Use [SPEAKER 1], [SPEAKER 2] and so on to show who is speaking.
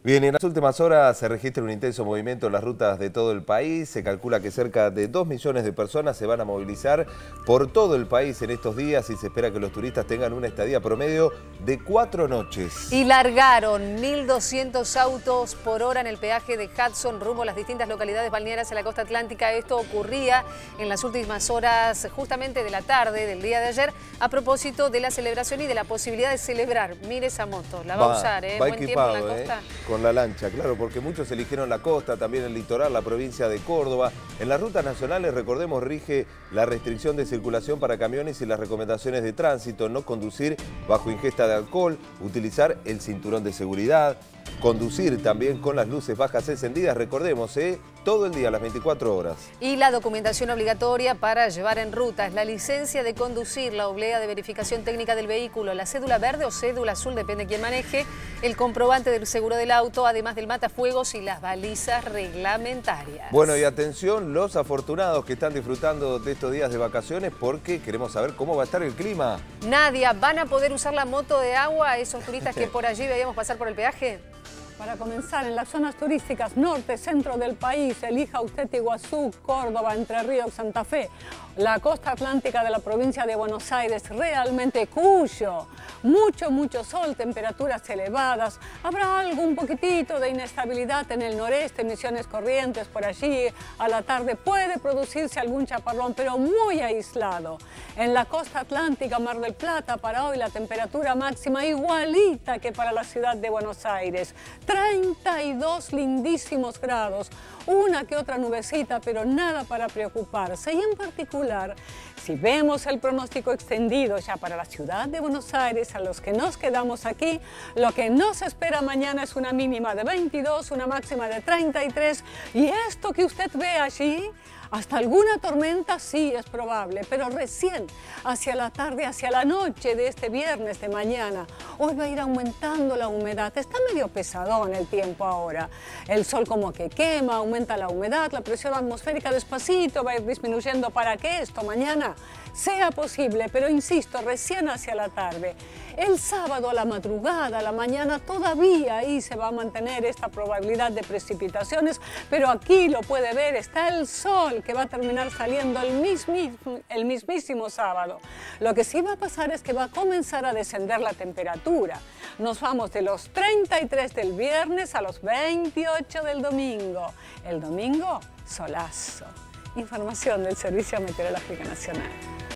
[SPEAKER 1] Bien, en las últimas horas se registra un intenso movimiento en las rutas de todo el país. Se calcula que cerca de 2 millones de personas se van a movilizar por todo el país en estos días y se espera que los turistas tengan una estadía promedio de 4 noches.
[SPEAKER 2] Y largaron 1.200 autos por hora en el peaje de Hudson rumbo a las distintas localidades balnearias en la costa atlántica. Esto ocurría en las últimas horas justamente de la tarde del día de ayer a propósito de la celebración y de la posibilidad de celebrar. Mire esa moto, la va a usar,
[SPEAKER 1] va
[SPEAKER 2] buen tiempo en la costa.
[SPEAKER 1] Con la lancha, claro, porque muchos eligieron la costa, también el litoral, la provincia de Córdoba. En las rutas nacionales, recordemos, rige la restricción de circulación para camiones y las recomendaciones de tránsito: no conducir bajo ingesta de alcohol, utilizar el cinturón de seguridad, conducir también con las luces bajas encendidas, recordemos, todo el día, las 24 horas.
[SPEAKER 2] Y la documentación obligatoria para llevar en ruta es la licencia de conducir, la oblea de verificación técnica del vehículo, la cédula verde o cédula azul, depende de quién maneje, el comprobante del seguro del auto, además del matafuegos y las balizas reglamentarias.
[SPEAKER 1] Bueno, y atención, los afortunados que están disfrutando de estos días de vacaciones, porque queremos saber cómo va a estar el clima.
[SPEAKER 2] Nadia, ¿van a poder usar la moto de agua esos turistas que por allí veíamos pasar por el peaje?
[SPEAKER 3] Para comenzar, en las zonas turísticas norte, centro del país, elija usted Iguazú, Córdoba, Entre Ríos, Santa Fe, la costa atlántica de la provincia de Buenos Aires, realmente Cuyo. Mucho sol, temperaturas elevadas. Habrá un poquitito de inestabilidad en el noreste, Misiones Corrientes, por allí. A la tarde puede producirse algún chaparrón, pero muy aislado. En la costa atlántica, Mar del Plata, para hoy la temperatura máxima igualita que para la ciudad de Buenos Aires. 32 lindísimos grados, una que otra nubecita, pero nada para preocuparse. Y en particular, si vemos el pronóstico extendido ya para la ciudad de Buenos Aires, a los que nos quedamos aquí, lo que nos espera mañana es una mínima de 22, una máxima de 33, y esto que usted ve allí, hasta alguna tormenta sí es probable, pero recién hacia la tarde, hacia la noche de este viernes de mañana, hoy va a ir aumentando la humedad. Está medio pesadón el tiempo ahora. El sol como que quema, aumenta la humedad, la presión atmosférica despacito va a ir disminuyendo para que esto mañana sea posible, pero insisto, recién hacia la tarde. El sábado a la madrugada, a la mañana, todavía ahí se va a mantener esta probabilidad de precipitaciones, pero aquí lo puede ver, está el sol que va a terminar saliendo el mismísimo sábado. Lo que sí va a pasar es que va a comenzar a descender la temperatura. Nos vamos de los 33 del viernes a los 28 del domingo. El domingo, solazo. Información del Servicio Meteorológico Nacional.